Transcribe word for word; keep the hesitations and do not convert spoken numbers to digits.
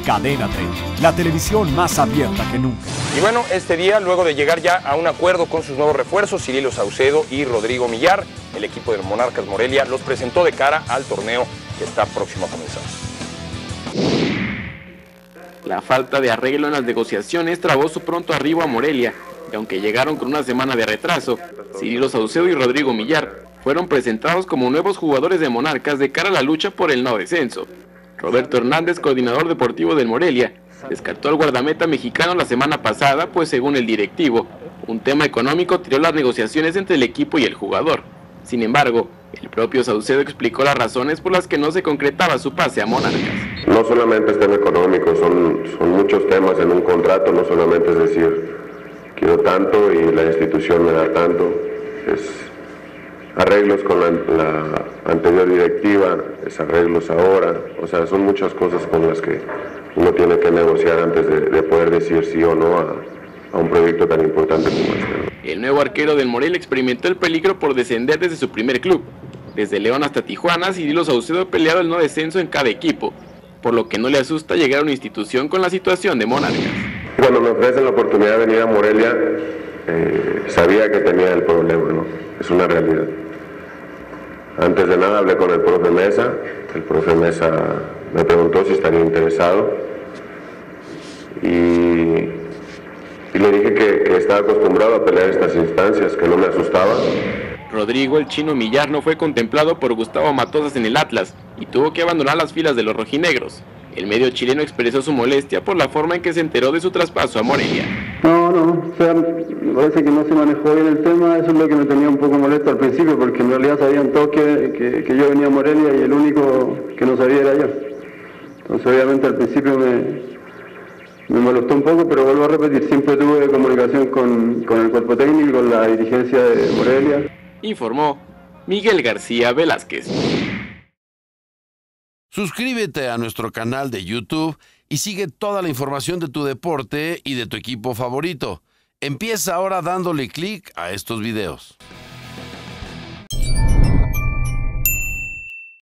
Cadena treinta, la televisión más abierta que nunca. Y bueno, este día, luego de llegar ya a un acuerdo con sus nuevos refuerzos, Cirilo Saucedo y Rodrigo Millar, el equipo de Monarcas Morelia los presentó de cara al torneo que está próximo a comenzar. La falta de arreglo en las negociaciones trabó su pronto arribo a Morelia, y aunque llegaron con una semana de retraso, Cirilo Saucedo y Rodrigo Millar fueron presentados como nuevos jugadores de Monarcas de cara a la lucha por el no descenso. Roberto Hernández, coordinador deportivo del Morelia, descartó al guardameta mexicano la semana pasada, pues según el directivo, un tema económico tiró las negociaciones entre el equipo y el jugador. Sin embargo, el propio Saucedo explicó las razones por las que no se concretaba su pase a Monarcas. No solamente es tema económico, son, son muchos temas en un contrato, no solamente es decir, quiero tanto y la institución me da tanto, es arreglos con la, la anterior directiva, es arreglos ahora, o sea, son muchas cosas con las que uno tiene que negociar antes de, de poder decir sí o no a, a un proyecto tan importante como este. El nuevo arquero del Morelia experimentó el peligro por descender desde su primer club. Desde León hasta Tijuana, Cirilo Saucedo ha peleado el no descenso en cada equipo, por lo que no le asusta llegar a una institución con la situación de Monarcas. Cuando me ofrecen la oportunidad de venir a Morelia, eh, sabía que tenía el problema, ¿no? Es una realidad. Antes de nada hablé con el profe Mesa, el profe Mesa me preguntó si estaría interesado y, y le dije que, que estaba acostumbrado a pelear estas instancias, que no me asustaba. Rodrigo el Chino Millar no fue contemplado por Gustavo Matosas en el Atlas y tuvo que abandonar las filas de los rojinegros. El medio chileno expresó su molestia por la forma en que se enteró de su traspaso a Morelia. No, no, o sea, me parece que no se manejó bien el tema, eso es lo que me tenía un poco molesto al principio, porque en realidad sabían todos que, que, que yo venía a Morelia y el único que no sabía era yo. Entonces obviamente al principio me, me molestó un poco, pero vuelvo a repetir, siempre tuve comunicación con, con el cuerpo técnico y con la dirigencia de Morelia. Informó Miguel García Velázquez. Suscríbete a nuestro canal de YouTube y sigue toda la información de tu deporte y de tu equipo favorito. Empieza ahora dándole clic a estos videos.